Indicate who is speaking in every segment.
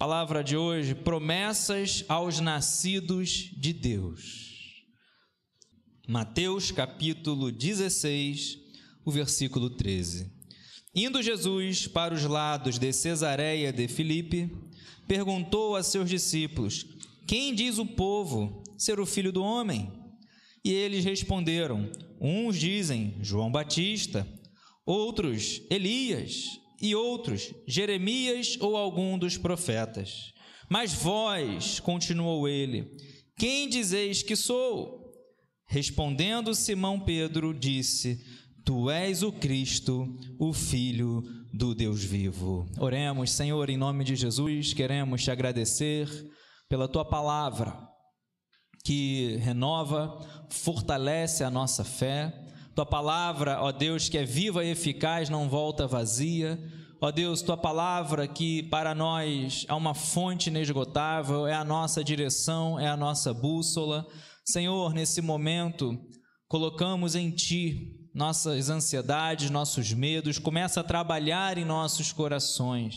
Speaker 1: Palavra de hoje: promessas aos nascidos de Deus. Mateus capítulo 16, o versículo 13. Indo Jesus para os lados de Cesareia de Filipe, perguntou a seus discípulos: quem diz o povo ser o Filho do Homem? E eles responderam: uns dizem João Batista, outros Elias, e outros Jeremias ou algum dos profetas. Mas vós, continuou ele, quem dizeis que sou? Respondendo Simão Pedro, disse: tu és o Cristo, o Filho do Deus vivo. Oremos. Senhor, em nome de Jesus, queremos te agradecer pela tua palavra, que renova, fortalece a nossa fé. Tua palavra, ó Deus, que é viva e eficaz, não volta vazia. Ó Deus, tua palavra que para nós é uma fonte inesgotável, é a nossa direção, é a nossa bússola. Senhor, nesse momento, colocamos em ti nossas ansiedades, nossos medos, começa a trabalhar em nossos corações.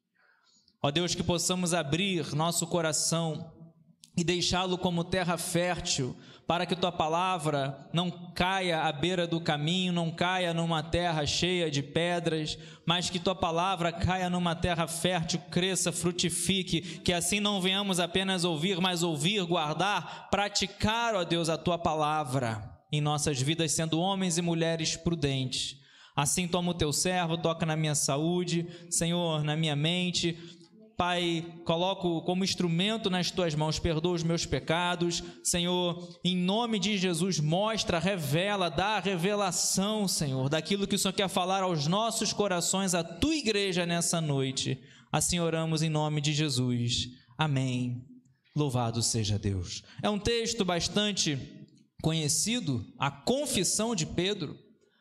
Speaker 1: Ó Deus, que possamos abrir nosso coração e deixá-lo como terra fértil, para que tua palavra não caia à beira do caminho, não caia numa terra cheia de pedras, mas que tua palavra caia numa terra fértil, cresça, frutifique, que assim não venhamos apenas ouvir, mas ouvir, guardar, praticar, ó Deus, a tua palavra em nossas vidas, sendo homens e mulheres prudentes. Assim toma o teu servo, toca na minha saúde, Senhor, na minha mente. Pai, coloco como instrumento nas tuas mãos, perdoa os meus pecados, Senhor, em nome de Jesus, mostra, revela, dá a revelação, Senhor, daquilo que o Senhor quer falar aos nossos corações, à tua igreja nessa noite. Assim oramos em nome de Jesus. Amém. Louvado seja Deus. É um texto bastante conhecido, a confissão de Pedro.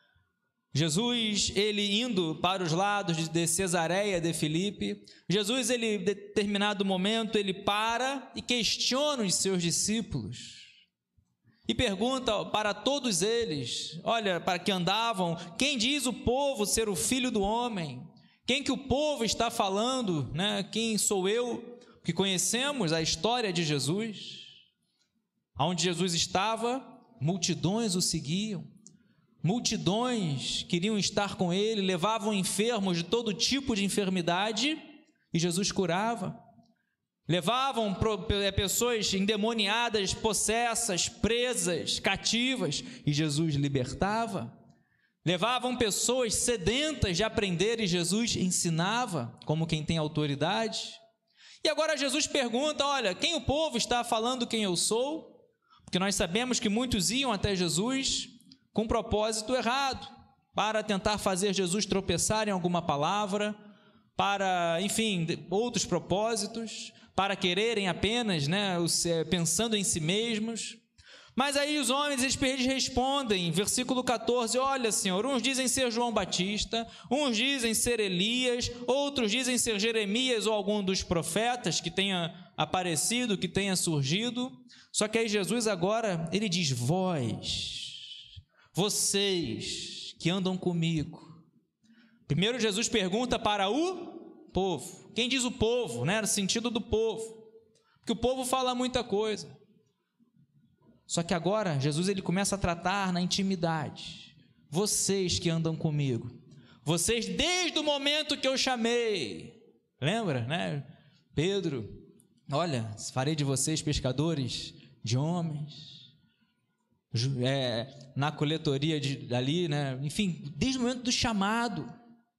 Speaker 1: Jesus, ele indo para os lados de Cesareia de Filipe, Jesus, ele, em determinado momento, ele para e questiona os seus discípulos e pergunta para todos eles, olha, para que andavam, quem diz o povo ser o Filho do Homem? Quem que o povo está falando, né? Quem sou eu? Que conhecemos a história de Jesus, onde Jesus estava, multidões o seguiam. Multidões queriam estar com ele, levavam enfermos de todo tipo de enfermidade e Jesus curava. Levavam pessoas endemoniadas, possessas, presas, cativas e Jesus libertava. Levavam pessoas sedentas de aprender e Jesus ensinava como quem tem autoridade. E agora Jesus pergunta, olha, quem o povo está falando quem eu sou? Porque nós sabemos que muitos iam até Jesus com um propósito errado, para tentar fazer Jesus tropeçar em alguma palavra, para, enfim, outros propósitos, para quererem apenas, né, pensando em si mesmos. Mas aí os homens, eles respondem, versículo 14, olha, Senhor, uns dizem ser João Batista, uns dizem ser Elias, outros dizem ser Jeremias ou algum dos profetas que tenha aparecido, que tenha surgido. Só que aí Jesus agora, ele diz, vocês que andam comigo. Primeiro Jesus pergunta para o povo. Quem diz o povo, né? No sentido do povo. Porque o povo fala muita coisa. Só que agora Jesus, ele começa a tratar na intimidade. Vocês que andam comigo. Vocês desde o momento que eu chamei. Lembra, né? Pedro, olha, farei de vocês pescadores de homens. Na coletoria ali, né? Enfim, desde o momento do chamado,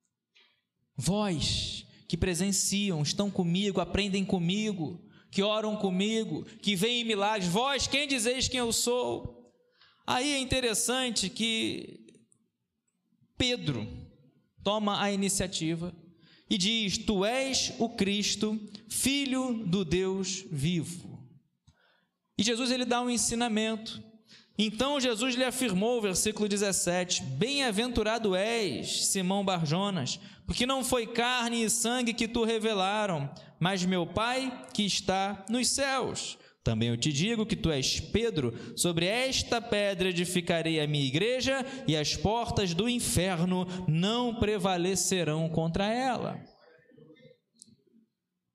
Speaker 1: vós que presenciam, estão comigo, aprendem comigo, que oram comigo, que veem milagres, vós quem dizeis quem eu sou? Aí é interessante que Pedro toma a iniciativa e diz, tu és o Cristo, Filho do Deus vivo. E Jesus, ele dá um ensinamento. Então Jesus lhe afirmou, versículo 17, bem-aventurado és, Simão Barjonas, porque não foi carne e sangue que tu revelaram, mas meu Pai que está nos céus. Também eu te digo que tu és Pedro, sobre esta pedra edificarei a minha igreja, e as portas do inferno não prevalecerão contra ela.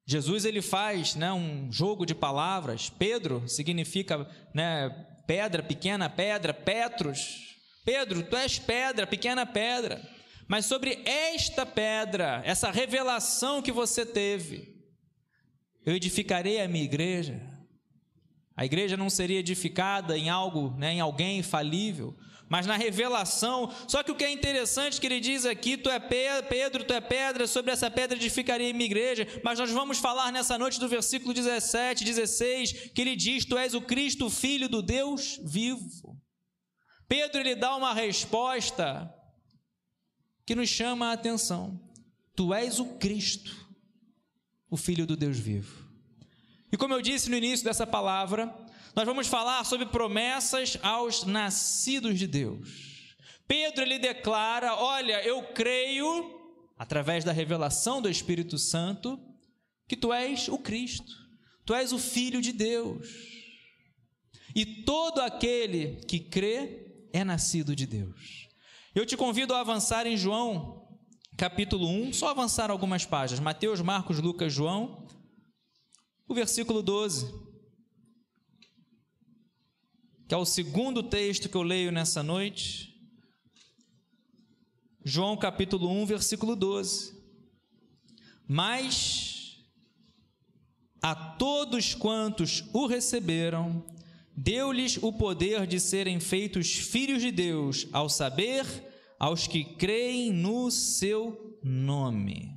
Speaker 1: Jesus ele faz, né, um jogo de palavras. Pedro significa, né, pedra, pequena pedra. Petros, Pedro, tu és pedra, pequena pedra. Mas sobre esta pedra, essa revelação que você teve, eu edificarei a minha igreja. A igreja não seria edificada em algo, né, em alguém falível, mas na revelação. Só que o que é interessante que ele diz aqui, tu é Pedro, tu é pedra, sobre essa pedra edificarei a minha igreja, mas nós vamos falar nessa noite do versículo 17, 16, que ele diz, tu és o Cristo, filho do Deus vivo. Pedro, ele dá uma resposta que nos chama a atenção. Tu és o Cristo, o filho do Deus vivo. E como eu disse no início dessa palavra, nós vamos falar sobre promessas aos nascidos de Deus. Pedro, ele declara, olha, eu creio, através da revelação do Espírito Santo, que tu és o Cristo, tu és o Filho de Deus. E todo aquele que crê é nascido de Deus. Eu te convido a avançar em João, capítulo 1, só avançar algumas páginas, Mateus, Marcos, Lucas, João, o versículo 12, que é o segundo texto que eu leio nessa noite. João capítulo 1, versículo 12. Mas a todos quantos o receberam, deu-lhes o poder de serem feitos filhos de Deus, ao saber, aos que creem no seu nome.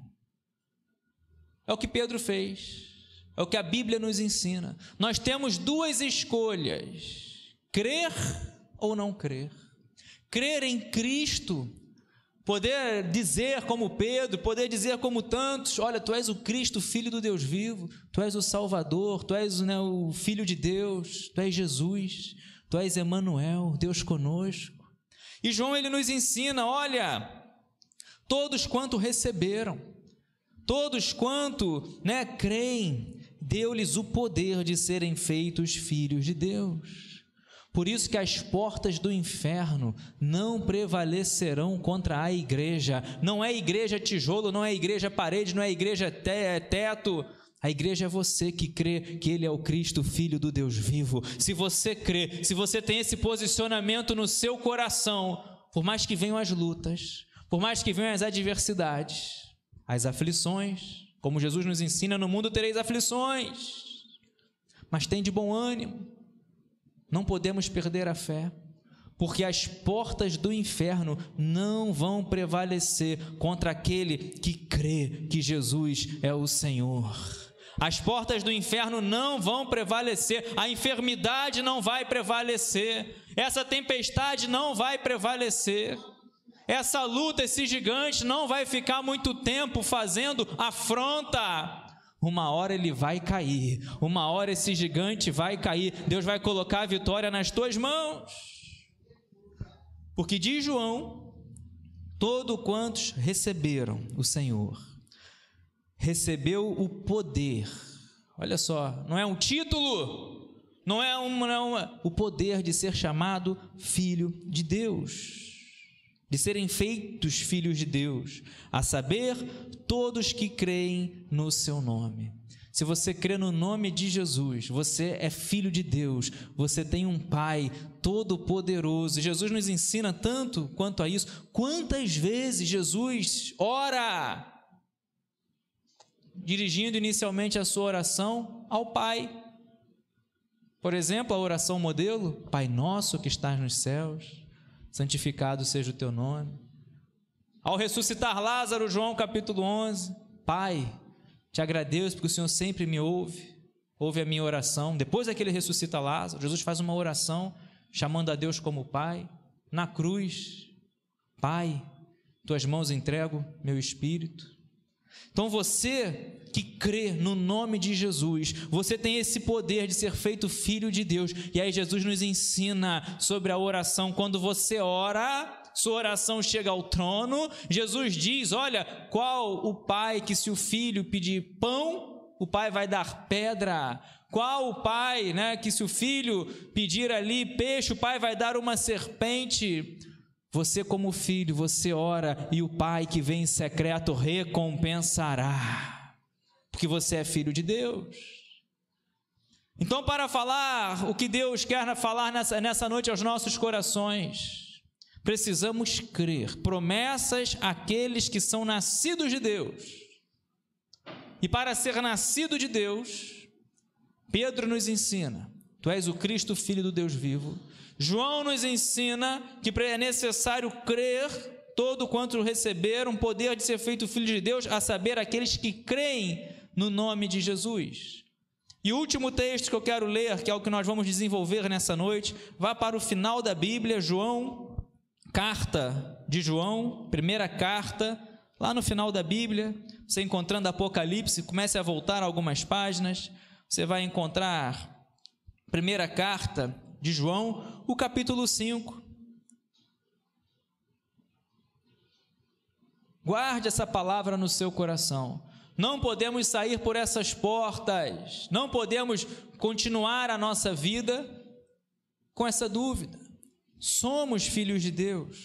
Speaker 1: É o que Pedro fez. É o que a Bíblia nos ensina. Nós temos duas escolhas: crer ou não crer. Crer em Cristo, poder dizer como Pedro, poder dizer como tantos, olha, tu és o Cristo, Filho do Deus vivo, tu és o Salvador, tu és, né, o Filho de Deus, tu és Jesus, tu és Emanuel, Deus conosco. E João, ele nos ensina, olha, todos quanto receberam, todos quanto, né, creem, deu-lhes o poder de serem feitos filhos de Deus. Por isso que as portas do inferno não prevalecerão contra a igreja. Não é igreja tijolo, não é igreja parede, não é igreja teto. A igreja é você que crê que Ele é o Cristo, Filho do Deus vivo. Se você crê, se você tem esse posicionamento no seu coração, por mais que venham as lutas, por mais que venham as adversidades, as aflições, como Jesus nos ensina, no mundo tereis aflições, mas tem de bom ânimo. Não podemos perder a fé, porque as portas do inferno não vão prevalecer contra aquele que crê que Jesus é o Senhor. As portas do inferno não vão prevalecer, a enfermidade não vai prevalecer, essa tempestade não vai prevalecer. Essa luta, esse gigante não vai ficar muito tempo fazendo afronta. Uma hora ele vai cair, uma hora esse gigante vai cair. Deus vai colocar a vitória nas tuas mãos. Porque diz João, todo quantos receberam o Senhor, recebeu o poder. Olha só, não é um título, não é o poder de ser chamado filho de Deus, de serem feitos filhos de Deus, a saber, todos que creem no seu nome. Se você crê no nome de Jesus, você é filho de Deus, você tem um Pai todo-poderoso. Jesus nos ensina tanto quanto a isso. Quantas vezes Jesus ora, dirigindo inicialmente a sua oração ao Pai. Por exemplo, a oração modelo, Pai nosso que estás nos céus, santificado seja o teu nome. Ao ressuscitar Lázaro, João capítulo 11, Pai, te agradeço porque o Senhor sempre me ouve a minha oração. Depois que ele ressuscita Lázaro, Jesus faz uma oração chamando a Deus como Pai. Na cruz, Pai, tuas mãos entrego meu espírito. Então você que crê no nome de Jesus, você tem esse poder de ser feito filho de Deus. E aí Jesus nos ensina sobre a oração. Quando você ora, sua oração chega ao trono. Jesus diz, olha, qual o pai que se o filho pedir pão, o pai vai dar pedra? Qual o pai, né, que se o filho pedir ali peixe, o pai vai dar uma serpente? Você como filho, você ora e o Pai que vem em secreto recompensará. porque você é filho de Deus. Então, para falar o que Deus quer falar nessa noite aos nossos corações, precisamos crer. Promessas àqueles que são nascidos de Deus. E para ser nascido de Deus, Pedro nos ensina: tu és o Cristo, Filho do Deus vivo. João nos ensina que é necessário crer, todo quanto receberam poder de ser feito filho de Deus, a saber, aqueles que creem no nome de Jesus. E o último texto que eu quero ler, que é o que nós vamos desenvolver nessa noite, vá para o final da Bíblia, João, carta de João, primeira carta, lá no final da Bíblia, você encontrando Apocalipse, comece a voltar algumas páginas, você vai encontrar primeira carta de João, o capítulo 5. Guarde essa palavra no seu coração. Não podemos sair por essas portas, não podemos continuar a nossa vida com essa dúvida. Somos filhos de Deus.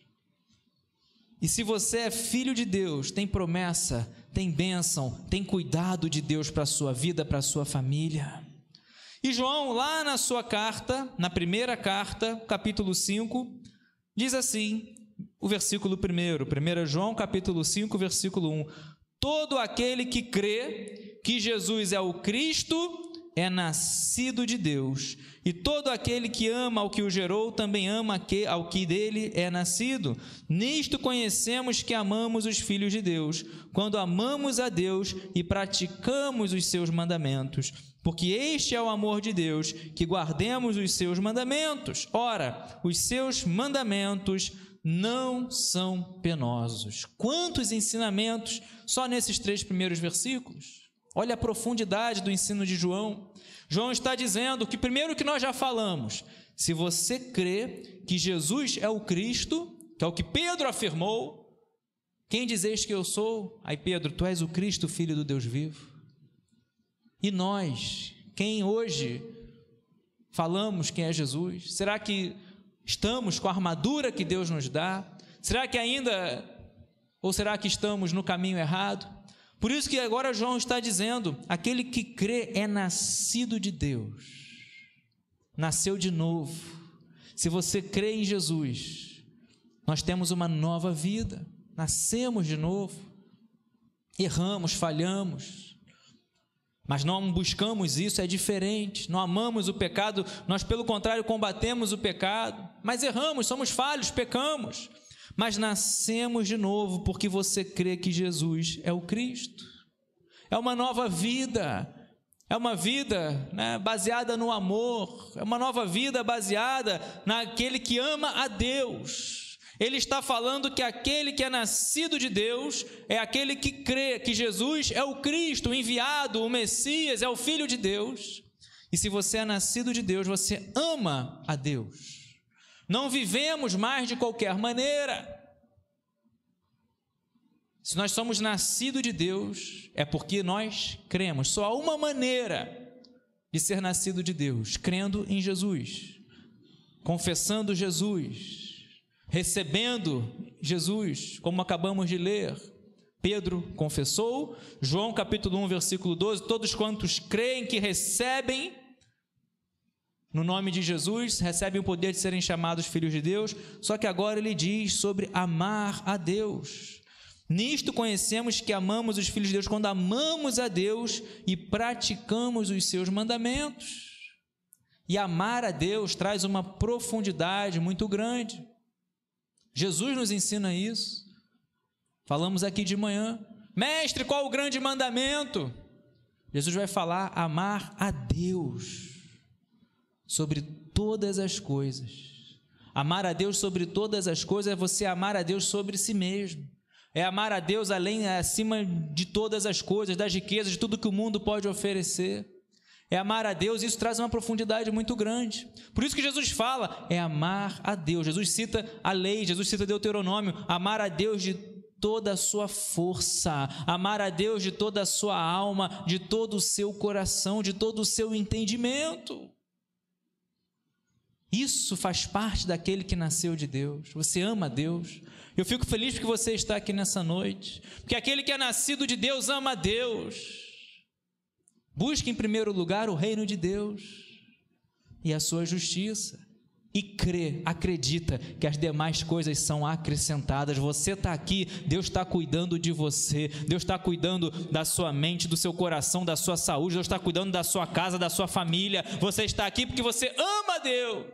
Speaker 1: E se você é filho de Deus, tem promessa, tem bênção, tem cuidado de Deus para a sua vida, para a sua família. E João, lá na sua carta, na primeira carta, capítulo 5, diz assim, o versículo 1 João, capítulo 5, versículo 1: todo aquele que crê que Jesus é o Cristo é nascido de Deus, e todo aquele que ama ao que o gerou também ama ao que dele é nascido. Nisto conhecemos que amamos os filhos de Deus, quando amamos a Deus e praticamos os seus mandamentos, porque este é o amor de Deus, que guardemos os seus mandamentos. Ora, os seus mandamentos não são penosos. Quantos ensinamentos só nesses 3 primeiros versículos? Olha a profundidade do ensino de João. João está dizendo que, primeiro, que nós já falamos, se você crê que Jesus é o Cristo, que é o que Pedro afirmou: quem dizeis que eu sou? Aí Pedro: tu és o Cristo, Filho do Deus vivo. E nós, quem hoje falamos quem é Jesus? Será que estamos com a armadura que Deus nos dá? Será que ainda, ou será que estamos no caminho errado? Por isso que agora João está dizendo: aquele que crê é nascido de Deus, nasceu de novo. Se você crê em Jesus, nós temos uma nova vida, nascemos de novo. Erramos, falhamos, mas não buscamos isso, é diferente. Não amamos o pecado, nós pelo contrário combatemos o pecado, mas erramos, somos falhos, pecamos, mas nascemos de novo porque você crê que Jesus é o Cristo. É uma nova vida, é uma vida, baseada no amor, é uma nova vida baseada naquele que ama a Deus. Ele está falando que aquele que é nascido de Deus é aquele que crê que Jesus é o Cristo, o enviado, o Messias, é o Filho de Deus. E se você é nascido de Deus, você ama a Deus. Não vivemos mais de qualquer maneira. Se nós somos nascidos de Deus, é porque nós cremos. Só há uma maneira de ser nascido de Deus: crendo em Jesus, confessando Jesus, recebendo Jesus, como acabamos de ler. Pedro confessou, João capítulo 1, versículo 12, todos quantos creem que recebem no nome de Jesus, recebem o poder de serem chamados filhos de Deus. Só que agora ele diz sobre amar a Deus. Nisto conhecemos que amamos os filhos de Deus, quando amamos a Deus e praticamos os seus mandamentos. E amar a Deus traz uma profundidade muito grande. Jesus nos ensina isso. Falamos aqui de manhã: mestre, qual o grande mandamento? Jesus vai falar: amar a Deus sobre todas as coisas. Amar a Deus sobre todas as coisas é você amar a Deus sobre si mesmo. É amar a Deus acima de todas as coisas, das riquezas, de tudo que o mundo pode oferecer. É amar a Deus, isso traz uma profundidade muito grande. Por isso que Jesus fala, é amar a Deus. Jesus cita a lei, Jesus cita Deuteronômio: amar a Deus de toda a sua força, amar a Deus de toda a sua alma, de todo o seu coração, de todo o seu entendimento. Isso faz parte daquele que nasceu de Deus. Você ama a Deus. Eu fico feliz porque você está aqui nessa noite, porque aquele que é nascido de Deus ama a Deus. Busque em primeiro lugar o reino de Deus e a sua justiça. E crê, acredita que as demais coisas são acrescentadas. Você está aqui, Deus está cuidando de você, Deus está cuidando da sua mente, do seu coração, da sua saúde, Deus está cuidando da sua casa, da sua família. Você está aqui porque você ama a Deus.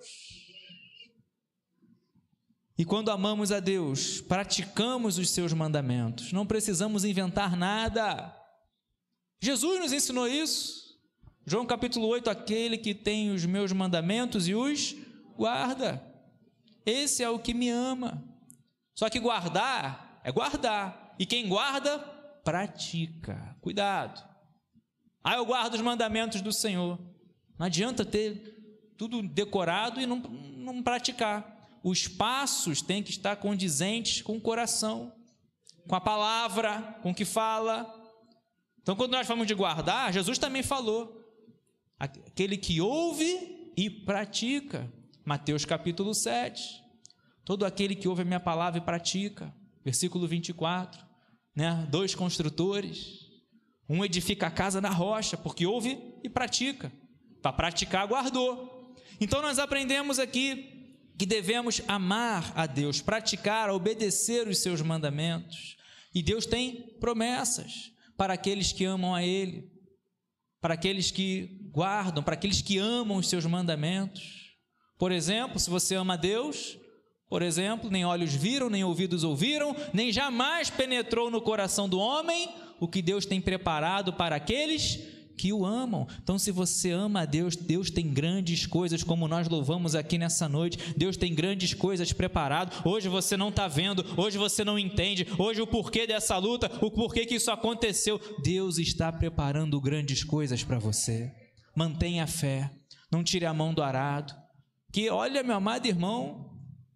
Speaker 1: E quando amamos a Deus, praticamos os seus mandamentos, não precisamos inventar nada. Jesus nos ensinou isso. João capítulo 8, aquele que tem os meus mandamentos e os guarda, esse é o que me ama. Só que guardar é guardar, e quem guarda, pratica. Cuidado. Eu guardo os mandamentos do Senhor. Não adianta ter tudo decorado e não praticar. Os passos têm que estar condizentes com o coração, com a palavra, com o que fala. Então, quando nós falamos de guardar, Jesus também falou, aquele que ouve e pratica. Mateus capítulo 7, todo aquele que ouve a minha palavra e pratica. Versículo 24, né? 2 construtores, um edifica a casa na rocha, porque ouve e pratica. Para praticar, guardou. Então nós aprendemos aqui que devemos amar a Deus, praticar, obedecer os seus mandamentos. E Deus tem promessas para aqueles que amam a Ele, para aqueles que guardam, para aqueles que amam os seus mandamentos. Por exemplo, se você ama a Deus, por exemplo, nem olhos viram, nem ouvidos ouviram, nem jamais penetrou no coração do homem o que Deus tem preparado para aqueles que o amam. Então, se você ama a Deus, Deus tem grandes coisas, como nós louvamos aqui nessa noite. Deus tem grandes coisas preparado. Hoje você não está vendo, hoje você não entende, hoje o porquê dessa luta, o porquê que isso aconteceu. Deus está preparando grandes coisas para você. Mantenha a fé, não tire a mão do arado. Que olha, meu amado irmão,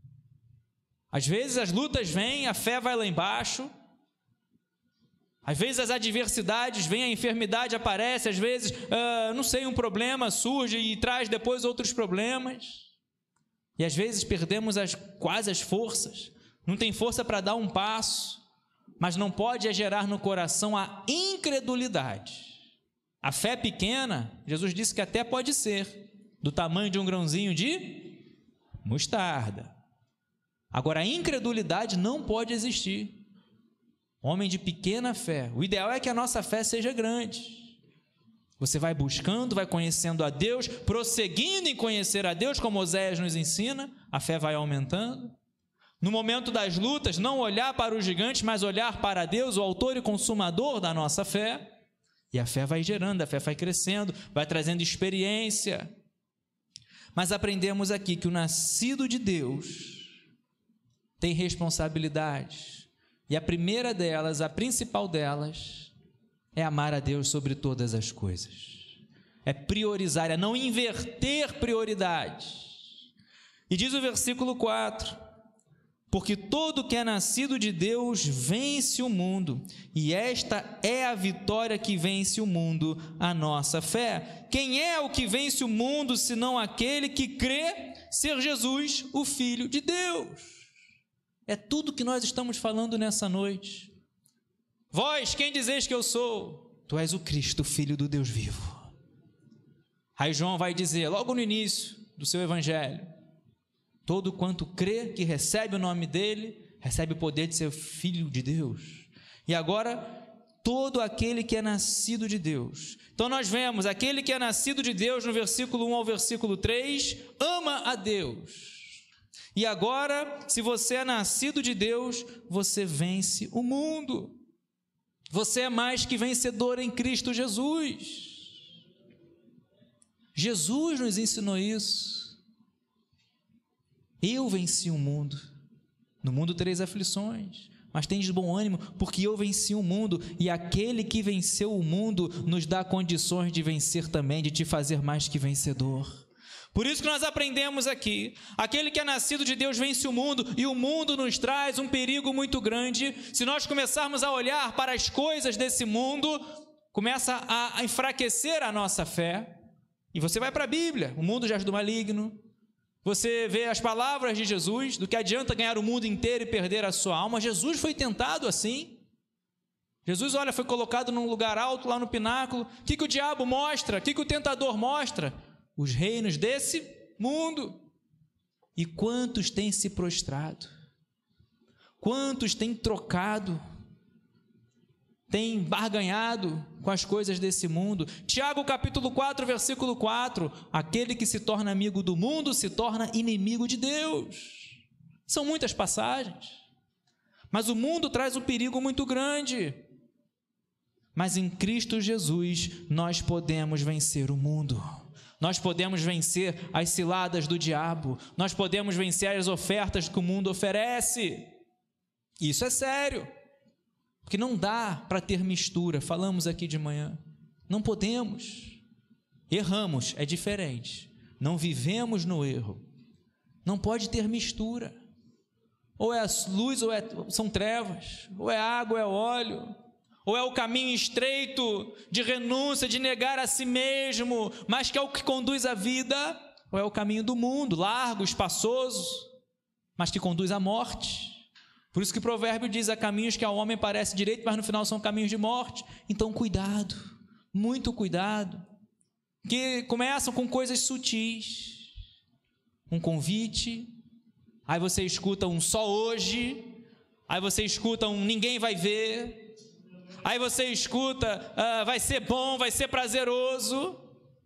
Speaker 1: às vezes as lutas vêm, a fé vai lá embaixo, às vezes as adversidades vêm, a enfermidade aparece, às vezes, não sei, um problema surge e traz depois outros problemas, e às vezes perdemos quase as forças, não tem força para dar um passo, mas não pode gerar no coração a incredulidade. A fé pequena, Jesus disse que até pode ser do tamanho de um grãozinho de mostarda. Agora, a incredulidade não pode existir. Homem de pequena fé. O ideal é que a nossa fé seja grande. Você vai buscando, vai conhecendo a Deus, prosseguindo em conhecer a Deus, como Oséias nos ensina, a fé vai aumentando. No momento das lutas, não olhar para os gigantes, mas olhar para Deus, o autor e consumador da nossa fé. E a fé vai gerando, a fé vai crescendo, vai trazendo experiência. Mas aprendemos aqui que o nascido de Deus tem responsabilidades. E a primeira delas, a principal delas, é amar a Deus sobre todas as coisas. É priorizar, é não inverter prioridades. E diz o versículo 4: porque todo que é nascido de Deus vence o mundo, e esta é a vitória que vence o mundo, a nossa fé. Quem é o que vence o mundo, senão aquele que crê ser Jesus, o Filho de Deus? É tudo que nós estamos falando nessa noite. Vós, quem dizeis que eu sou? Tu és o Cristo, Filho do Deus vivo. Aí João vai dizer, logo no início do seu evangelho, todo quanto crê que recebe o nome dele, recebe o poder de ser filho de Deus. E agora, todo aquele que é nascido de Deus. Então nós vemos, aquele que é nascido de Deus, no versículo 1 ao versículo 3, ama a Deus. E agora, se você é nascido de Deus, você vence o mundo. Você é mais que vencedor em Cristo Jesus. Jesus nos ensinou isso. Eu venci o mundo. No mundo tereis aflições, mas tendes bom ânimo, porque eu venci o mundo, e aquele que venceu o mundo nos dá condições de vencer também, de te fazer mais que vencedor. Por isso que nós aprendemos aqui, aquele que é nascido de Deus vence o mundo, e o mundo nos traz um perigo muito grande. Se nós começarmos a olhar para as coisas desse mundo, começa a enfraquecer a nossa fé, e você vai para a Bíblia, o mundo jaz do maligno. Você vê as palavras de Jesus, do que adianta ganhar o mundo inteiro e perder a sua alma. Jesus foi tentado assim. Jesus, olha, foi colocado num lugar alto, lá no pináculo. O que o diabo mostra? O que o tentador mostra? Os reinos desse mundo. E quantos têm se prostrado? Quantos têm trocado? Têm barganhado com as coisas desse mundo? Tiago capítulo 4, versículo 4. Aquele que se torna amigo do mundo se torna inimigo de Deus. São muitas passagens. Mas o mundo traz um perigo muito grande. Mas em Cristo Jesus nós podemos vencer o mundo. Nós podemos vencer as ciladas do diabo. Nós podemos vencer as ofertas que o mundo oferece. Isso é sério. Porque não dá para ter mistura. Falamos aqui de manhã. Não podemos. Erramos, é diferente. Não vivemos no erro. Não pode ter mistura. Ou é luz ou são trevas. Ou é água ou é óleo. Ou é o caminho estreito de renúncia, de negar a si mesmo, mas que é o que conduz à vida, ou é o caminho do mundo, largo, espaçoso, mas que conduz à morte. Por isso que o provérbio diz, há caminhos que ao homem parece direito, mas no final são caminhos de morte. Então cuidado, muito cuidado, que começam com coisas sutis, um convite, aí você escuta um só hoje, aí você escuta um ninguém vai ver, aí você escuta, vai ser bom, vai ser prazeroso.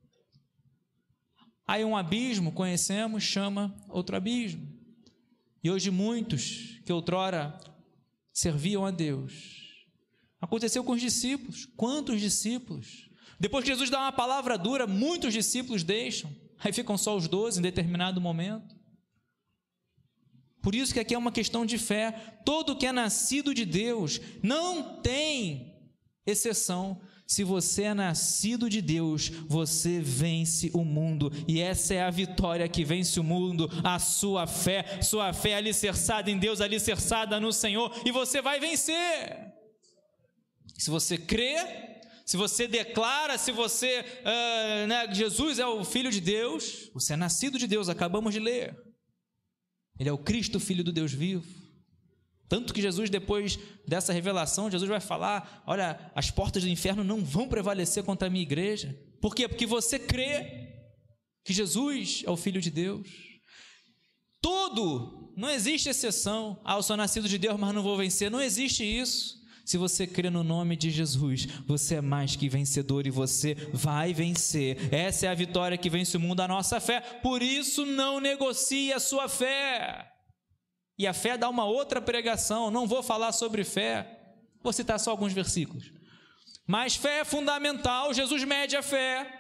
Speaker 1: Aí um abismo, conhecemos, chama outro abismo. E hoje muitos que outrora serviam a Deus. Aconteceu com os discípulos. Quantos discípulos? Depois que Jesus dá uma palavra dura, muitos discípulos deixam. Aí ficam só os 12 em determinado momento. Por isso que aqui é uma questão de fé. Todo que é nascido de Deus não tem exceção. Se você é nascido de Deus, você vence o mundo. E essa é a vitória que vence o mundo, a sua fé. Sua fé alicerçada em Deus, alicerçada no Senhor. E você vai vencer. Se você crê, se você declara, se você... Jesus é o Filho de Deus. Você é nascido de Deus, acabamos de ler. Ele é o Cristo, Filho do Deus vivo. Tanto que Jesus, depois dessa revelação, Jesus vai falar, olha, as portas do inferno não vão prevalecer contra a minha igreja. Por quê? Porque você crê que Jesus é o Filho de Deus. Não existe exceção. Eu sou nascido de Deus, mas não vou vencer. Não existe isso. Se você crê no nome de Jesus, você é mais que vencedor e você vai vencer. Essa é a vitória que vence o mundo, a nossa fé. Por isso, não negocie a sua fé. E a fé dá uma outra pregação. Não vou falar sobre fé. Vou citar só alguns versículos. Mas fé é fundamental. Jesus mede a fé.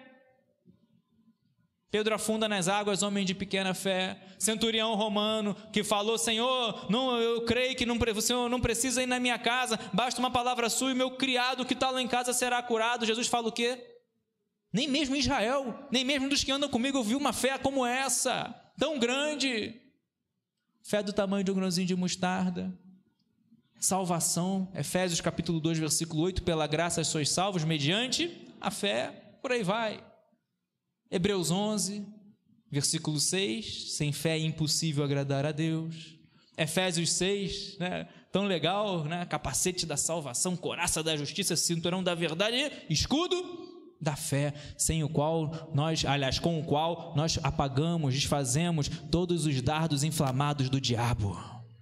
Speaker 1: Pedro afunda nas águas, homem de pequena fé. Centurião romano que falou, Senhor, eu creio que o Senhor não precisa ir na minha casa, basta uma palavra sua e meu criado que está lá em casa será curado. Jesus fala o quê? Nem mesmo em Israel, nem mesmo dos que andam comigo eu vi uma fé como essa, tão grande. Fé do tamanho de um grãozinho de mostarda. Salvação, Efésios capítulo 2, versículo 8, pela graça sois salvos mediante a fé, por aí vai. Hebreus 11, versículo 6, sem fé é impossível agradar a Deus. Efésios 6, tão legal, capacete da salvação, couraça da justiça, cinturão da verdade, escudo da fé, com o qual nós apagamos, desfazemos todos os dardos inflamados do diabo.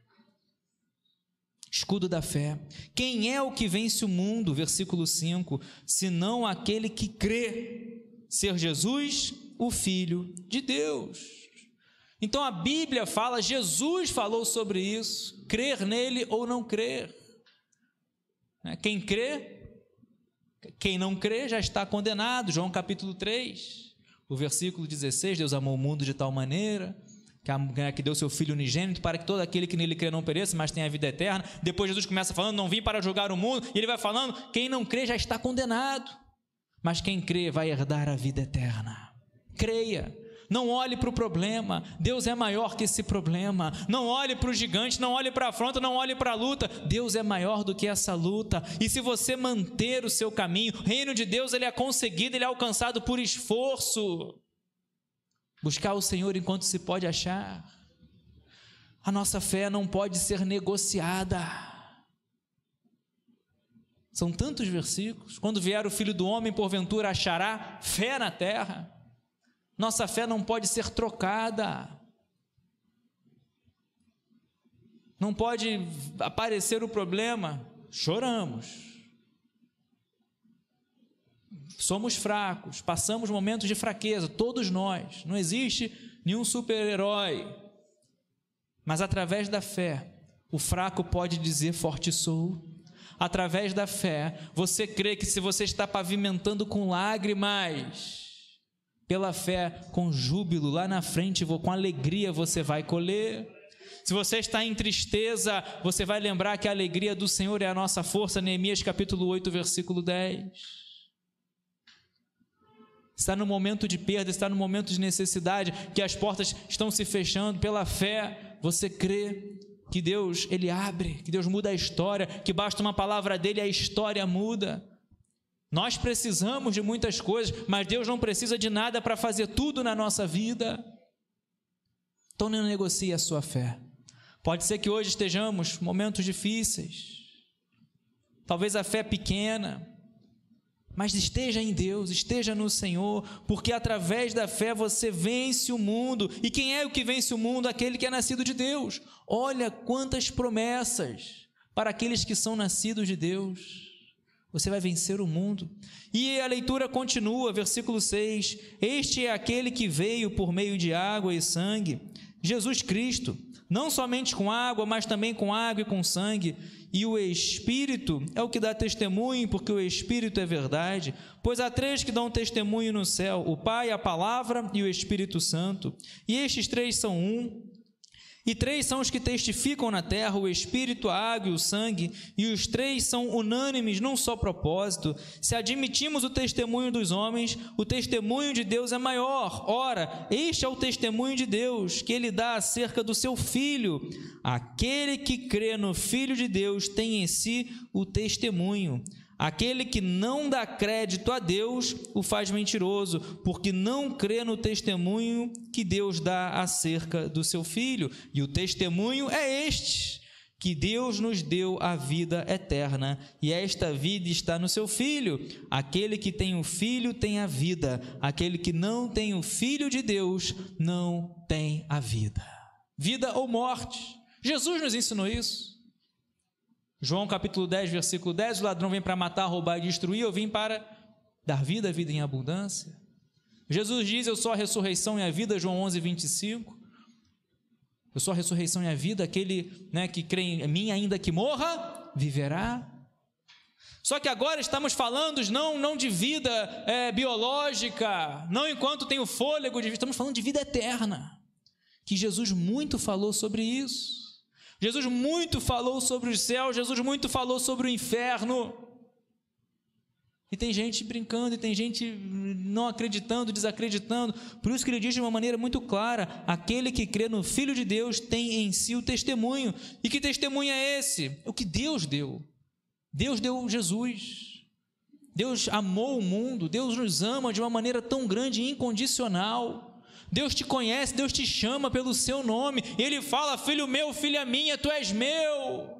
Speaker 1: Escudo da fé. Quem é o que vence o mundo? Versículo 5, senão aquele que crê ser Jesus, o Filho de Deus. Então a Bíblia fala, Jesus falou sobre isso, crer nele ou não crer. Quem crê, quem não crê já está condenado. João capítulo 3, o versículo 16, Deus amou o mundo de tal maneira que deu seu Filho unigênito para que todo aquele que nele crê não pereça, mas tenha a vida eterna. Depois Jesus começa falando, não vim para julgar o mundo, e ele vai falando, quem não crê já está condenado. Mas quem crê vai herdar a vida eterna. Creia, não olhe para o problema, Deus é maior que esse problema. Não olhe para o gigante, não olhe para a afronta, não olhe para a luta. Deus é maior do que essa luta. E se você manter o seu caminho, o reino de Deus ele é conseguido, ele é alcançado por esforço. Buscar o Senhor enquanto se pode achar. A nossa fé não pode ser negociada. São tantos versículos. Quando vier o Filho do Homem, porventura achará fé na terra. Nossa fé não pode ser trocada. Não pode aparecer o problema, choramos. Somos fracos, passamos momentos de fraqueza, todos nós. Não existe nenhum super-herói. Mas através da fé, o fraco pode dizer: forte sou. Através da fé, você crê que se você está pavimentando com lágrimas, pela fé, com júbilo, lá na frente, com alegria você vai colher. Se você está em tristeza, você vai lembrar que a alegria do Senhor é a nossa força. Neemias capítulo 8, versículo 10. Está no momento de perda, está no momento de necessidade, que as portas estão se fechando. Pela fé, você crê que Deus, Ele abre, que Deus muda a história, que basta uma palavra dEle e a história muda. Nós precisamos de muitas coisas, mas Deus não precisa de nada para fazer tudo na nossa vida. Então não negocie a sua fé. Pode ser que hoje estejamos em momentos difíceis, talvez a fé pequena, mas esteja em Deus, esteja no Senhor, porque através da fé você vence o mundo. E quem é o que vence o mundo? Aquele que é nascido de Deus. Olha quantas promessas para aqueles que são nascidos de Deus. Você vai vencer o mundo. E a leitura continua, versículo 6. Este é aquele que veio por meio de água e sangue, Jesus Cristo, não somente com água, mas também com água e com sangue. E o Espírito é o que dá testemunho, porque o Espírito é verdade. Pois há três que dão testemunho no céu: o Pai, a Palavra e o Espírito Santo. E estes três são um. E três são os que testificam na terra: o Espírito, a água e o sangue. E os três são unânimes num só propósito. Se admitimos o testemunho dos homens, o testemunho de Deus é maior. Ora, este é o testemunho de Deus, que Ele dá acerca do seu Filho. Aquele que crê no Filho de Deus tem em si o testemunho. Aquele que não dá crédito a Deus o faz mentiroso, porque não crê no testemunho que Deus dá acerca do seu Filho. E o testemunho é este, que Deus nos deu a vida eterna, e esta vida está no seu Filho. Aquele que tem o Filho tem a vida, aquele que não tem o Filho de Deus não tem a vida. Vida ou morte. Jesus nos ensinou isso. João capítulo 10, versículo 10, o ladrão vem para matar, roubar e destruir, eu vim para dar vida, vida em abundância. Jesus diz: eu sou a ressurreição e a vida, João 11, 25. Eu sou a ressurreição e a vida, aquele que crê em mim, ainda que morra, viverá. Só que agora estamos falando não de vida biológica, não enquanto tem o fôlego de vida, estamos falando de vida eterna, que Jesus muito falou sobre isso. Jesus muito falou sobre os céus, Jesus muito falou sobre o inferno. E tem gente brincando, e tem gente não acreditando, desacreditando. Por isso que ele diz de uma maneira muito clara: aquele que crê no Filho de Deus tem em si o testemunho. E que testemunho é esse? O que Deus deu. Deus deu Jesus. Deus amou o mundo, Deus nos ama de uma maneira tão grande e incondicional. Deus te conhece, Deus te chama pelo seu nome. Ele fala: filho meu, filha minha, tu és meu.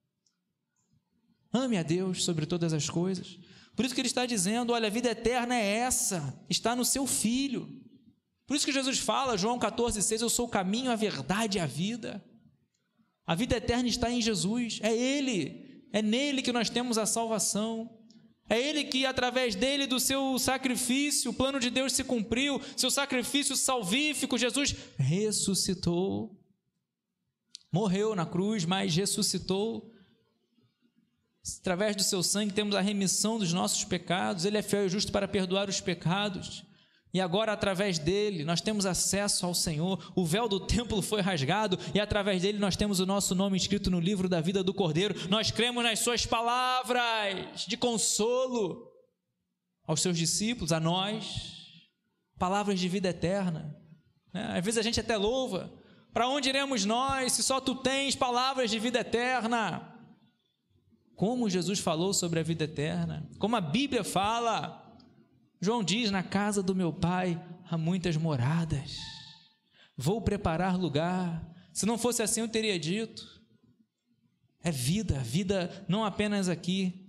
Speaker 1: Ame a Deus sobre todas as coisas. Por isso que ele está dizendo: olha, a vida eterna é essa, está no seu Filho. Por isso que Jesus fala, João 14,6, eu sou o caminho, a verdade e a vida. A vida eterna está em Jesus, é Ele, é nele que nós temos a salvação. É Ele que, através dele, do seu sacrifício, o plano de Deus se cumpriu, seu sacrifício salvífico, Jesus ressuscitou, morreu na cruz, mas ressuscitou. Através do seu sangue temos a remissão dos nossos pecados, Ele é fiel e justo para perdoar os pecados. E agora, através dele, nós temos acesso ao Senhor. O véu do templo foi rasgado e através dele nós temos o nosso nome escrito no livro da vida do Cordeiro. Nós cremos nas suas palavras de consolo aos seus discípulos, a nós, palavras de vida eterna. Às vezes a gente até louva: para onde iremos nós, se só tu tens palavras de vida eterna? Como Jesus falou sobre a vida eterna, como a Bíblia fala. João diz: na casa do meu Pai há muitas moradas, vou preparar lugar. Se não fosse assim eu teria dito. É vida, vida não apenas aqui,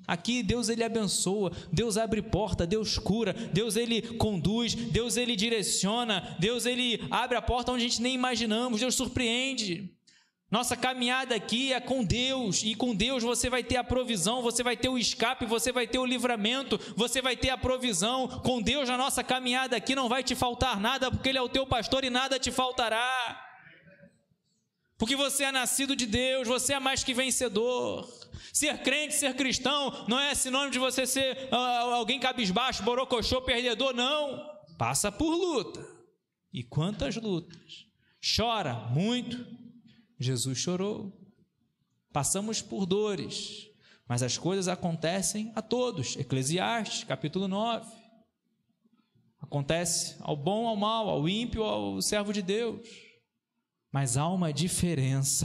Speaker 1: Aqui Deus ele abençoa, Deus abre porta, Deus cura, Deus ele conduz, Deus ele direciona, Deus ele abre a porta onde a gente nem imaginamos, Deus surpreende. Nossa caminhada aqui é com Deus, e com Deus você vai ter a provisão, você vai ter o escape, você vai ter o livramento, você vai ter a provisão. Com Deus na nossa caminhada aqui não vai te faltar nada, porque Ele é o teu pastor e nada te faltará. Porque você é nascido de Deus, você é mais que vencedor. Ser crente, ser cristão, não é sinônimo de você ser alguém cabisbaixo, borocochô, perdedor, não. Passa por luta. E quantas lutas? Chora muito. Jesus chorou. Passamos por dores, mas as coisas acontecem a todos. Eclesiastes, capítulo 9. Acontece ao bom, ao mal, ao ímpio, ao servo de Deus. Mas há uma diferença,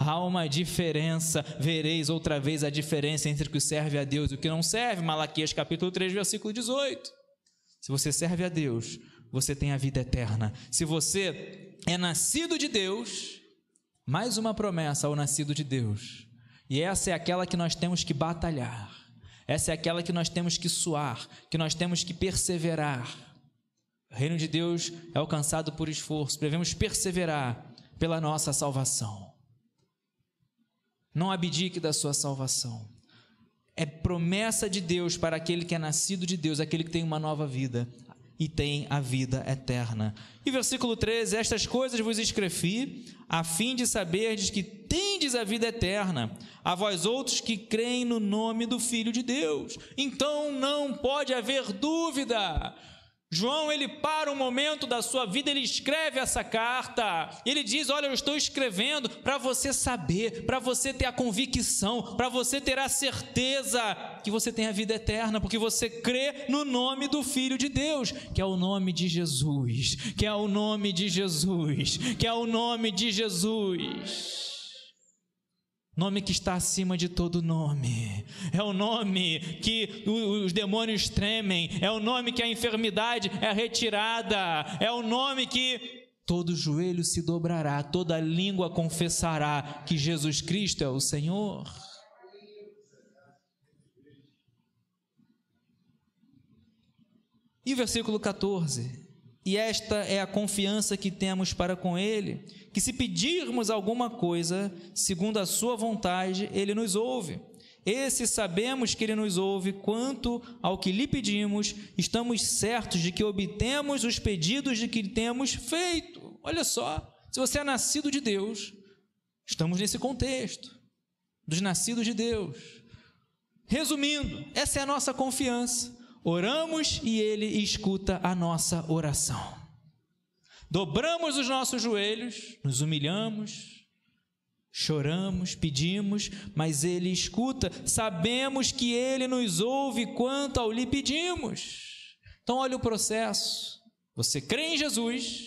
Speaker 1: vereis outra vez a diferença entre o que serve a Deus e o que não serve. Malaquias capítulo 3, versículo 18. Se você serve a Deus, você tem a vida eterna. Se você é nascido de Deus, mais uma promessa ao nascido de Deus. E essa é aquela que nós temos que batalhar. Essa é aquela que nós temos que suar, que nós temos que perseverar. O reino de Deus é alcançado por esforço. Devemos perseverar pela nossa salvação. Não abdique da sua salvação. É promessa de Deus para aquele que é nascido de Deus, aquele que tem uma nova vida e tem a vida eterna. E versículo 13: estas coisas vos escrevi, a fim de saberdes que tendes a vida eterna, a vós outros que creem no nome do Filho de Deus. Então não pode haver dúvida. João, ele para um momento da sua vida, ele escreve essa carta, ele diz, olha, eu estou escrevendo para você saber, para você ter a convicção, para você ter a certeza que você tem a vida eterna, porque você crê no nome do Filho de Deus, que é o nome de Jesus, que é o nome de Jesus, que é o nome de Jesus. Nome que está acima de todo nome, é o nome que os demônios tremem, é o nome que a enfermidade é retirada, é o nome que todo joelho se dobrará, toda língua confessará que Jesus Cristo é o Senhor. E o versículo 14: e esta é a confiança que temos para com Ele, que se pedirmos alguma coisa, segundo a sua vontade, Ele nos ouve. E se sabemos que Ele nos ouve, quanto ao que lhe pedimos, estamos certos de que obtemos os pedidos de que temos feito. Olha só, se você é nascido de Deus, estamos nesse contexto, dos nascidos de Deus. Resumindo, essa é a nossa confiança. Oramos e Ele escuta a nossa oração. Dobramos os nossos joelhos, nos humilhamos, choramos, pedimos, mas Ele escuta. Sabemos que Ele nos ouve quanto ao lhe pedimos. Então olha o processo. Você crê em Jesus.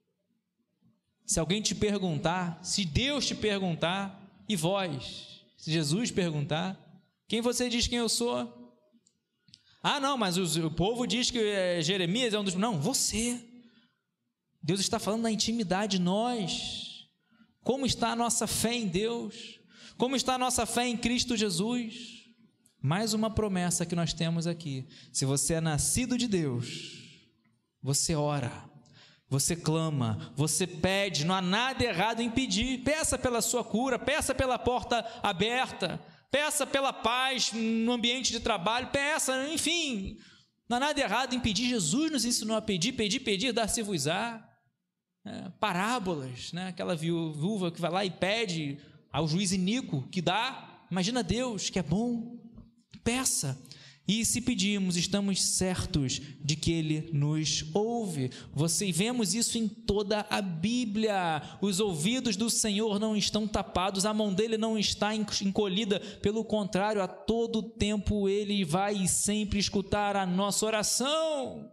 Speaker 1: Se alguém te perguntar, se Deus te perguntar, e vós, se Jesus perguntar, quem você diz quem eu sou? Ah, não, mas o povo diz que Jeremias é um dos... Não, você. Deus está falando da intimidade, nós. Como está a nossa fé em Deus? Como está a nossa fé em Cristo Jesus? Mais uma promessa que nós temos aqui. Se você é nascido de Deus, você ora, você clama, você pede, não há nada errado em pedir. Peça pela sua cura, peça pela porta aberta, peça pela paz no ambiente de trabalho, peça, enfim, não há nada errado em pedir. Jesus nos ensinou a pedir, pedir, dar-se-vos-á. Parábolas, né? Aquela viúva que vai lá e pede ao juiz iníquo que dá. Imagina Deus que é bom, peça. E se pedimos, estamos certos de que Ele nos ouve. Vemos isso em toda a Bíblia. Os ouvidos do Senhor não estão tapados, a mão dEle não está encolhida. Pelo contrário, a todo tempo Ele vai sempre escutar a nossa oração.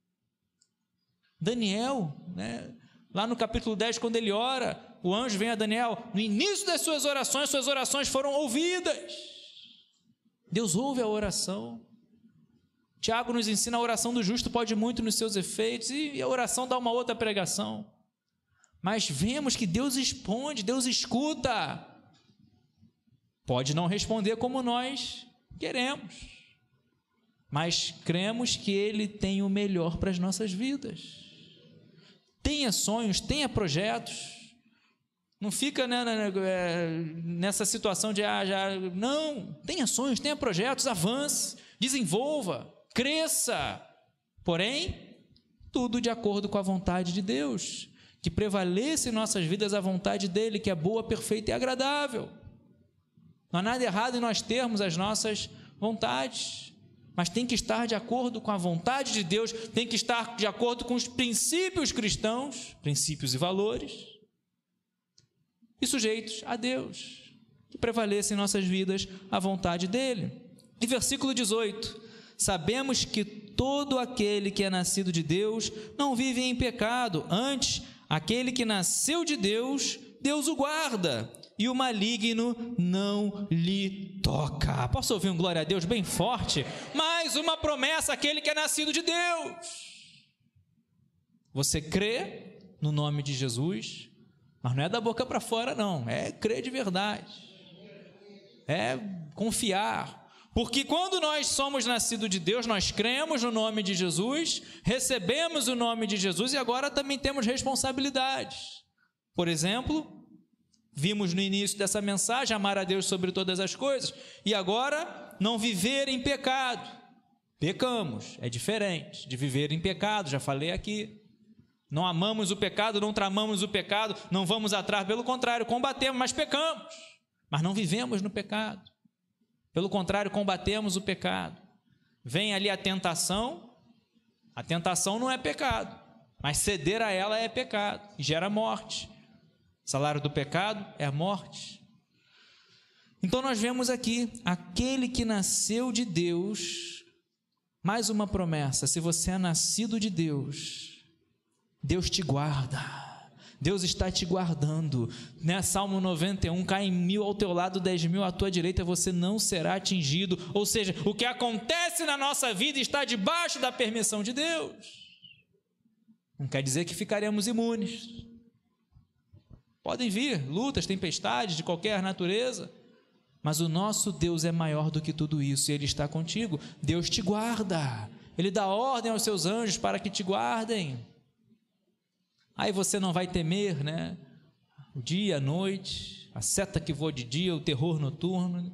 Speaker 1: Daniel, né? Lá no capítulo 10, quando ele ora, o anjo vem a Daniel, no início das suas orações foram ouvidas. Deus ouve a oração. Tiago nos ensina: a oração do justo pode muito nos seus efeitos, e a oração dá uma outra pregação. Mas vemos que Deus responde, Deus escuta. Pode não responder como nós Queremos, mas cremos que Ele tem o melhor para as nossas vidas. Tenha sonhos, tenha projetos. Não fica nessa situação de não, tenha sonhos, tenha projetos, avance, desenvolva, cresça. Porém, tudo de acordo com a vontade de Deus, que prevaleça em nossas vidas a vontade dEle, que é boa, perfeita e agradável. Não há nada errado em nós termos as nossas vontades, mas tem que estar de acordo com a vontade de Deus, tem que estar de acordo com os princípios cristãos, princípios e valores, e sujeitos a Deus, que prevaleça em nossas vidas a vontade dEle. E versículo 18: sabemos que todo aquele que é nascido de Deus não vive em pecado, antes, aquele que nasceu de Deus, Deus o guarda, e o maligno não lhe toca. Posso ouvir um glória a Deus bem forte? Mais uma promessa, aquele que é nascido de Deus. Você crê no nome de Jesus, mas não é da boca para fora não, é crer de verdade, é confiar, porque quando nós somos nascidos de Deus, nós cremos no nome de Jesus, recebemos o nome de Jesus e agora também temos responsabilidades. Por exemplo, vimos no início dessa mensagem, amar a Deus sobre todas as coisas, e agora não viver em pecado. Pecamos, é diferente de viver em pecado, já falei aqui. Não amamos o pecado, não tramamos o pecado, não vamos atrás, pelo contrário, combatemos, mas pecamos, mas não vivemos no pecado. Pelo contrário, combatemos o pecado. Vem ali a tentação não é pecado, mas ceder a ela é pecado e gera morte. O salário do pecado é a morte. Então nós vemos aqui, aquele que nasceu de Deus, mais uma promessa: se você é nascido de Deus, Deus te guarda, Deus está te guardando, né? Salmo 91, cai 1.000 ao teu lado, 10.000 à tua direita, você não será atingido. Ou seja, o que acontece na nossa vida está debaixo da permissão de Deus. Não quer dizer que ficaremos imunes. Podem vir lutas, tempestades de qualquer natureza, mas o nosso Deus é maior do que tudo isso, e Ele está contigo. Deus te guarda, Ele dá ordem aos seus anjos para que te guardem. Aí você não vai temer, né? O dia, a noite, a seta que voa de dia, o terror noturno.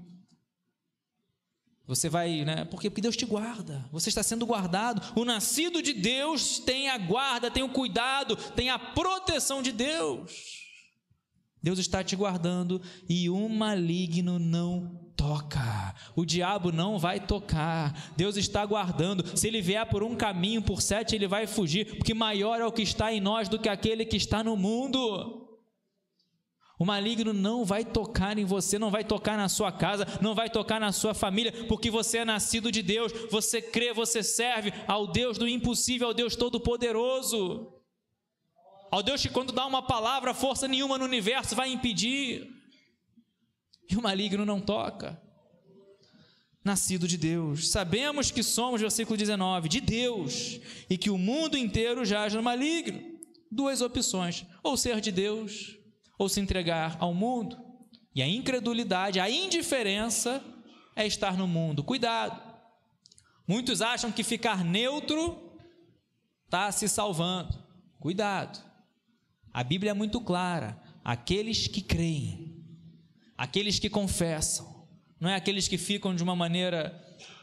Speaker 1: Você vai, né? Por quê? Porque Deus te guarda, você está sendo guardado. O nascido de Deus tem a guarda, tem o cuidado, tem a proteção de Deus. Deus está te guardando e o maligno não toca, o diabo não vai tocar. Deus está guardando. Se ele vier por um caminho, por 7 ele vai fugir, porque maior é o que está em nós do que aquele que está no mundo. O maligno não vai tocar em você, não vai tocar na sua casa, não vai tocar na sua família, porque você é nascido de Deus, você crê, você serve ao Deus do impossível, ao Deus todo-poderoso, ao Deus que quando dá uma palavra, força nenhuma no universo vai impedir. E o maligno não toca. Nascido de Deus, sabemos que somos, versículo 19, de Deus, e que o mundo inteiro jaz no maligno. Duas opções: ou ser de Deus, ou se entregar ao mundo. E a incredulidade, a indiferença é estar no mundo. Cuidado, muitos acham que ficar neutro está se salvando. Cuidado, a Bíblia é muito clara: aqueles que creem, aqueles que confessam, não é aqueles que ficam de uma maneira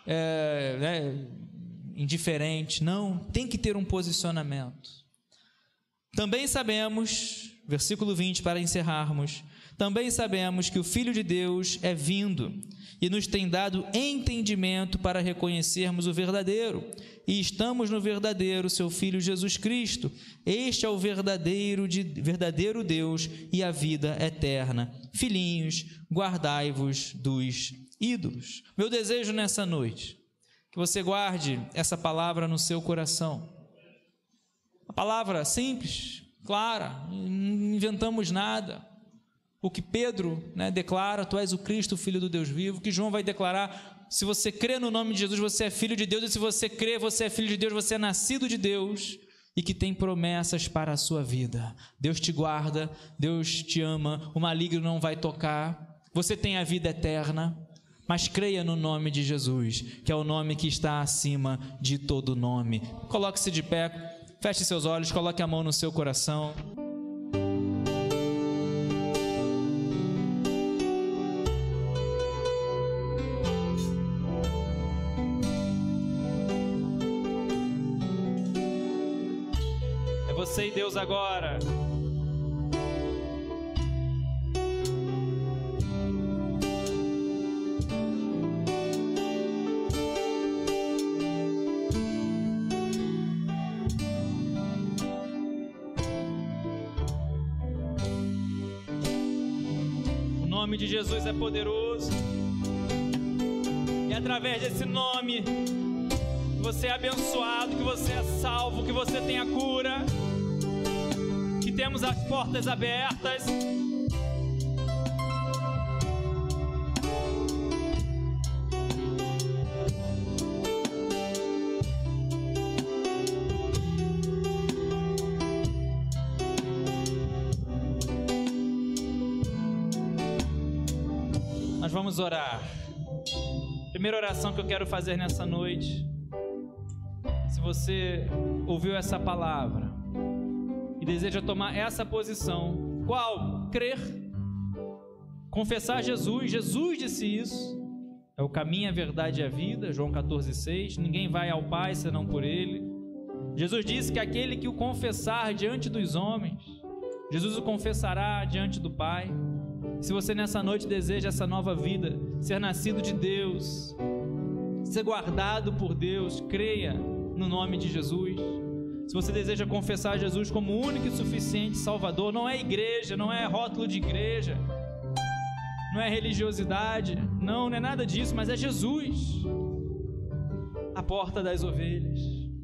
Speaker 1: indiferente, não, tem que ter um posicionamento. Também sabemos, versículo 20 para encerrarmos, também sabemos que o Filho de Deus é vindo e nos tem dado entendimento para reconhecermos o verdadeiro, e estamos no verdadeiro, seu Filho Jesus Cristo. Este é o verdadeiro Deus e a vida eterna. Filhinhos, guardai-vos dos ídolos. Meu desejo nessa noite, que você guarde essa palavra no seu coração. A palavra simples, clara, não inventamos nada. O que Pedro, declara: tu és o Cristo, o Filho do Deus vivo. O que João vai declarar: se você crê no nome de Jesus, você é filho de Deus. E se você crê, você é filho de Deus, você é nascido de Deus e que tem promessas para a sua vida. Deus te guarda, Deus te ama, o maligno não vai tocar, você tem a vida eterna. Mas creia no nome de Jesus, que é o nome que está acima de todo nome. Coloque-se de pé, feche seus olhos, coloque a mão no seu coração. É você e Deus agora. O nome de Jesus é poderoso, e através desse nome que você é abençoado, que você é salvo, que você tem a cura, que temos as portas abertas. Nós vamos orar. Primeira oração que eu quero fazer nessa noite. Se você ouviu essa palavra e deseja tomar essa posição, qual? Crer, confessar Jesus. Jesus disse isso. É o caminho, a verdade e a vida. João 14,6. Ninguém vai ao Pai senão por Ele. Jesus disse que aquele que o confessar diante dos homens, Jesus o confessará diante do Pai. Se você nessa noite deseja essa nova vida, ser nascido de Deus, ser guardado por Deus, creia no nome de Jesus. Se você deseja confessar Jesus como o único e suficiente Salvador, não é igreja, não é rótulo de igreja, não é religiosidade, não é nada disso, mas é Jesus, a porta das ovelhas.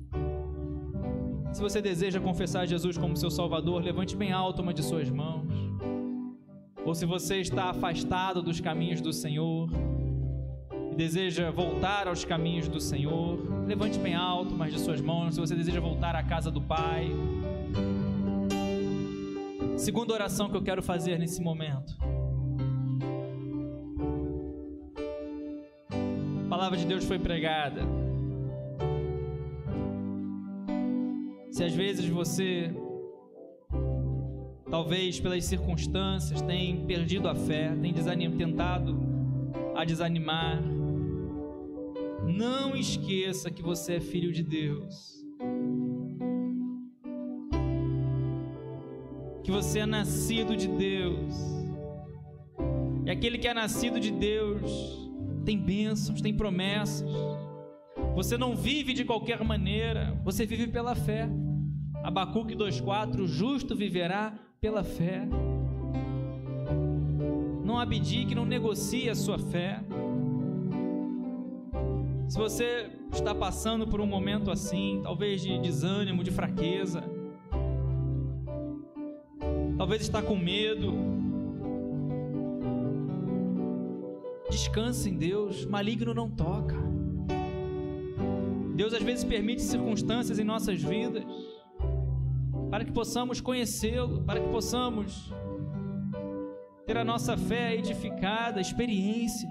Speaker 1: Se você deseja confessar Jesus como seu Salvador, levante bem alto uma de suas mãos. Ou se você está afastado dos caminhos do Senhor e deseja voltar aos caminhos do Senhor, levante bem alto uma de suas mãos. Se você deseja voltar à casa do Pai. Segunda oração que eu quero fazer nesse momento. A palavra de Deus foi pregada. Se às vezes você, talvez pelas circunstâncias, tem perdido a fé, tem tentado a desanimar, não esqueça que você é filho de Deus, que você é nascido de Deus, e aquele que é nascido de Deus tem bênçãos, tem promessas. Você não vive de qualquer maneira, você vive pela fé. Abacuque 2,4, o justo viverá pela fé. Não abdique, não negocie a sua fé. Se você está passando por um momento assim, talvez de desânimo, de fraqueza, talvez está com medo, descanse em Deus, maligno não toca. Deus às vezes permite circunstâncias em nossas vidas para que possamos conhecê-lo, para que possamos ter a nossa fé edificada, experiências.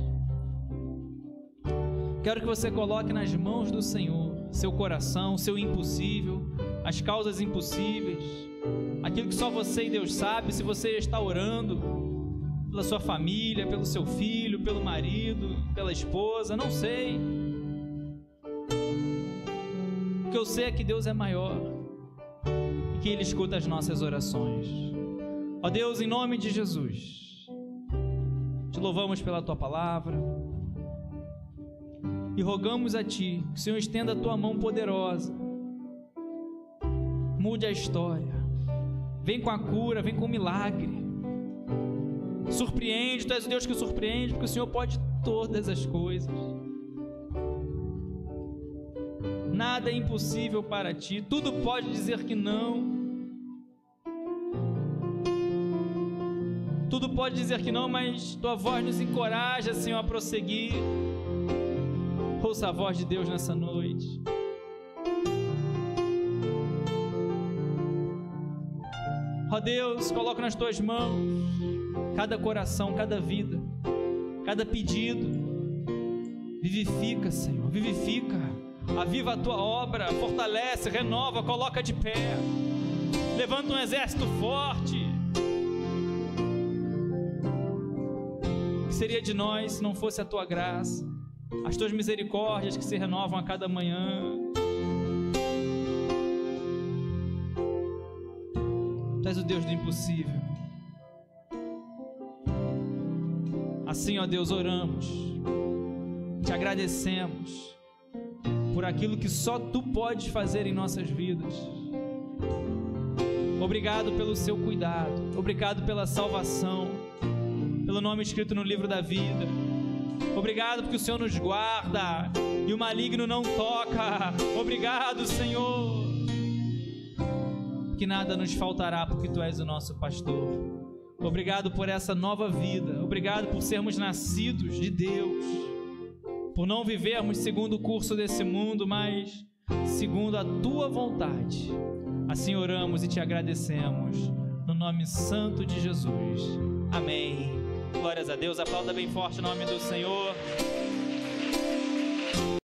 Speaker 1: Quero que você coloque nas mãos do Senhor seu coração, seu impossível, as causas impossíveis, aquilo que só você e Deus sabe. Se você está orando pela sua família, pelo seu filho, pelo marido, pela esposa, não sei. O que eu sei é que Deus é maior e que Ele escuta as nossas orações. Ó Deus, em nome de Jesus, te louvamos pela Tua palavra e rogamos a Ti que o Senhor estenda a Tua mão poderosa, mude a história, vem com a cura, vem com o milagre, surpreende. Tu és o Deus que surpreende, porque o Senhor pode todas as coisas. Nada é impossível para Ti, tudo pode dizer que não, tudo pode dizer que não, mas Tua voz nos encoraja, Senhor, a prosseguir. Ouça a voz de Deus nessa noite. Ó Deus, coloca nas Tuas mãos cada coração, cada vida, cada pedido.
Speaker 2: Vivifica, Senhor, vivifica. Aviva a tua obra, fortalece, renova, coloca de pé. Levanta um exército forte. O que seria de nós se não fosse a tua graça, as tuas misericórdias que se renovam a cada manhã? Tu és o Deus do impossível. Assim, ó Deus, oramos, te agradecemos por aquilo que só Tu podes fazer em nossas vidas. Obrigado pelo Seu cuidado, obrigado pela salvação, pelo nome escrito no livro da vida. Obrigado porque o Senhor nos guarda e o maligno não toca. Obrigado, Senhor, que nada nos faltará porque Tu és o nosso pastor. Obrigado por essa nova vida. Obrigado por sermos nascidos de Deus, por não vivermos segundo o curso desse mundo, mas segundo a Tua vontade. Assim oramos e Te agradecemos, no nome santo de Jesus. Amém. Glórias a Deus. Aplauda bem forte o nome do Senhor.